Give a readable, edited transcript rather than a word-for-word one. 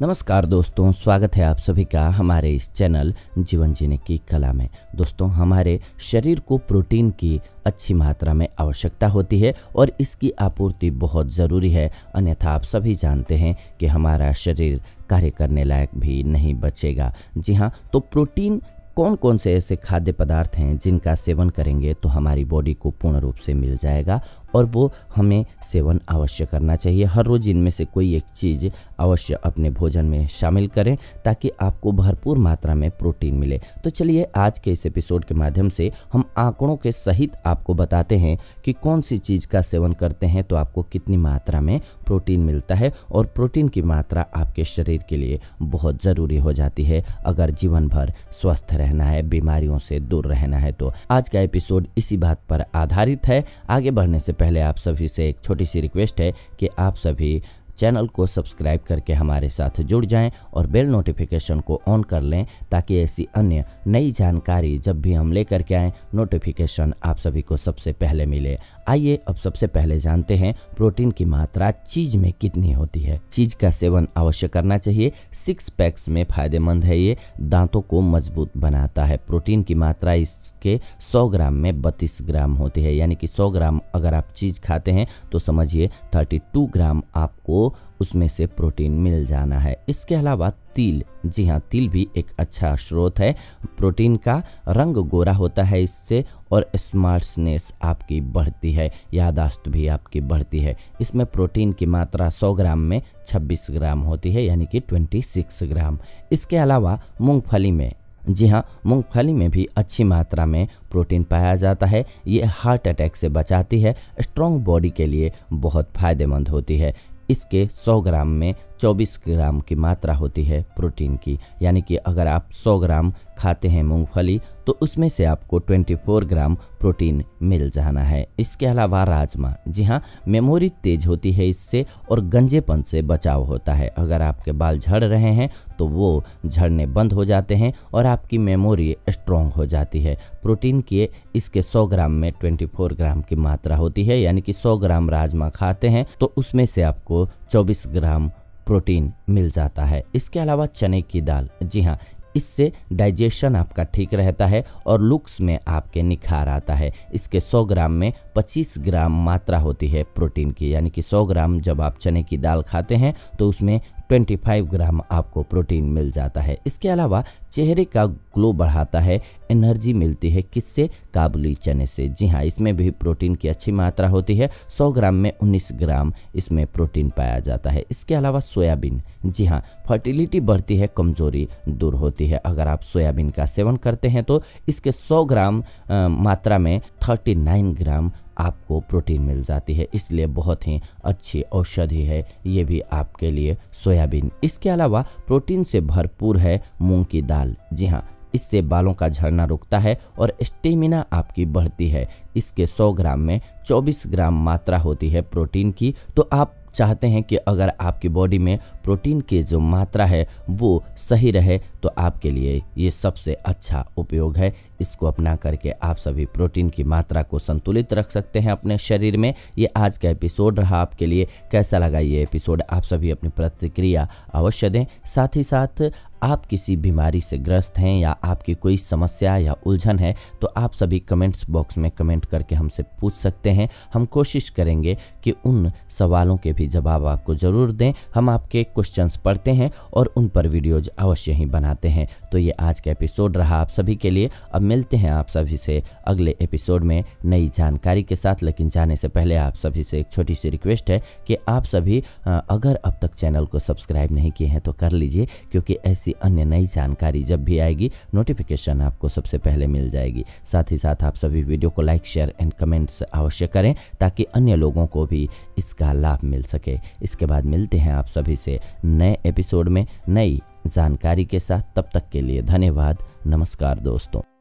नमस्कार दोस्तों, स्वागत है आप सभी का हमारे इस चैनल जीवन जीने की कला में। दोस्तों, हमारे शरीर को प्रोटीन की अच्छी मात्रा में आवश्यकता होती है और इसकी आपूर्ति बहुत ज़रूरी है, अन्यथा आप सभी जानते हैं कि हमारा शरीर कार्य करने लायक भी नहीं बचेगा। जी हाँ, तो प्रोटीन कौन कौन से ऐसे खाद्य पदार्थ हैं जिनका सेवन करेंगे तो हमारी बॉडी को पूर्ण रूप से मिल जाएगा और वो हमें सेवन अवश्य करना चाहिए। हर रोज़ इनमें से कोई एक चीज़ अवश्य अपने भोजन में शामिल करें ताकि आपको भरपूर मात्रा में प्रोटीन मिले। तो चलिए आज के इस एपिसोड के माध्यम से हम आंकड़ों के सहित आपको बताते हैं कि कौन सी चीज़ का सेवन करते हैं तो आपको कितनी मात्रा में प्रोटीन मिलता है, और प्रोटीन की मात्रा आपके शरीर के लिए बहुत ज़रूरी हो जाती है अगर जीवन भर स्वस्थ रहना है, बीमारियों से दूर रहना है। तो आज का एपिसोड इसी बात पर आधारित है। आगे बढ़ने से पहले आप सभी से एक छोटी सी रिक्वेस्ट है कि आप सभी चैनल को सब्सक्राइब करके हमारे साथ जुड़ जाएं और बेल नोटिफिकेशन को ऑन कर लें ताकि ऐसी अन्य नई जानकारी जब भी हम लेकर के आएँ नोटिफिकेशन आप सभी को सबसे पहले मिले। आइए अब सबसे पहले जानते हैं प्रोटीन की मात्रा चीज में कितनी होती है। चीज का सेवन अवश्य करना चाहिए। 6 पैक्स में फायदेमंद है, ये दांतों को मजबूत बनाता है। प्रोटीन की मात्रा इसके 100 ग्राम में 32 ग्राम होती है, यानी कि 100 ग्राम अगर आप चीज खाते हैं तो समझिए 32 ग्राम आपको उसमें से प्रोटीन मिल जाना है। इसके अलावा तिल, जी हाँ, तिल भी एक अच्छा स्रोत है। प्रोटीन का रंग गोरा होता है इससे, और स्मार्टनेस आपकी बढ़ती है, याददाश्त भी आपकी बढ़ती है। इसमें प्रोटीन की मात्रा 100 ग्राम में 26 ग्राम होती है, यानी कि 26 ग्राम। इसके अलावा मूंगफली में, जी हाँ, मूंगफली में भी अच्छी मात्रा में प्रोटीन पाया जाता है। ये हार्ट अटैक से बचाती है, स्ट्रॉन्ग बॉडी के लिए बहुत फायदेमंद होती है। इसके 100 ग्राम में 24 ग्राम की मात्रा होती है प्रोटीन की, यानी कि अगर आप 100 ग्राम खाते हैं मूंगफली तो उसमें से आपको 24 ग्राम प्रोटीन मिल जाना है। इसके अलावा राजमा, जी हाँ, मेमोरी तेज होती है इससे और गंजेपन से बचाव होता है। अगर आपके बाल झड़ रहे हैं तो वो झड़ने बंद हो जाते हैं और आपकी मेमोरी स्ट्रॉन्ग हो जाती है। प्रोटीन की इसके 100 ग्राम में 24 ग्राम की मात्रा होती है, यानी कि 100 ग्राम राजमा खाते हैं तो उसमें से आपको 24 ग्राम प्रोटीन मिल जाता है। इसके अलावा चने की दाल, जी हाँ, इससे डाइजेशन आपका ठीक रहता है और लुक्स में आपके निखार आता है। इसके 100 ग्राम में 25 ग्राम मात्रा होती है प्रोटीन की, यानी कि 100 ग्राम जब आप चने की दाल खाते हैं तो उसमें 25 ग्राम आपको प्रोटीन मिल जाता है। इसके अलावा चेहरे का ग्लो बढ़ाता है, एनर्जी मिलती है, किससे? काबुली चने से। जी हाँ, इसमें भी प्रोटीन की अच्छी मात्रा होती है। 100 ग्राम में 19 ग्राम इसमें प्रोटीन पाया जाता है। इसके अलावा सोयाबीन, जी हाँ, फर्टिलिटी बढ़ती है, कमजोरी दूर होती है। अगर आप सोयाबीन का सेवन करते हैं तो इसके 100 ग्राम मात्रा में 39 ग्राम आपको प्रोटीन मिल जाती है, इसलिए बहुत ही अच्छी औषधि है ये भी आपके लिए सोयाबीन। इसके अलावा प्रोटीन से भरपूर है मूंग की दाल, जी हाँ, इससे बालों का झड़ना रुकता है और स्टेमिना आपकी बढ़ती है। इसके 100 ग्राम में 24 ग्राम मात्रा होती है प्रोटीन की। तो आप चाहते हैं कि अगर आपकी बॉडी में प्रोटीन की जो मात्रा है वो सही रहे तो आपके लिए ये सबसे अच्छा उपयोग है। इसको अपना करके आप सभी प्रोटीन की मात्रा को संतुलित रख सकते हैं अपने शरीर में। ये आज का एपिसोड रहा आपके लिए। कैसा लगा ये एपिसोड? आप सभी अपनी प्रतिक्रिया अवश्य दें। साथ ही साथ आप किसी बीमारी से ग्रस्त हैं या आपकी कोई समस्या या उलझन है तो आप सभी कमेंट्स बॉक्स में कमेंट करके हमसे पूछ सकते हैं। हम कोशिश करेंगे कि उन सवालों के भी जवाब आपको ज़रूर दें। हम आपके क्वेश्चंस पढ़ते हैं और उन पर वीडियोज अवश्य ही बनाते हैं। तो ये आज का एपिसोड रहा आप सभी के लिए। अब मिलते हैं आप सभी से अगले एपिसोड में नई जानकारी के साथ। लेकिन जाने से पहले आप सभी से एक छोटी सी रिक्वेस्ट है कि आप सभी अगर अब तक चैनल को सब्सक्राइब नहीं किए हैं तो कर लीजिए, क्योंकि ऐसी अन्य नई जानकारी जब भी आएगी नोटिफिकेशन आपको सबसे पहले मिल जाएगी। साथ ही साथ आप सभी वीडियो को लाइक, शेयर एंड कमेंट्स अवश्य करें ताकि अन्य लोगों को भी इसका लाभ मिल सके। इसके बाद मिलते हैं आप सभी से नए एपिसोड में नई जानकारी के साथ। तब तक के लिए धन्यवाद। नमस्कार दोस्तों।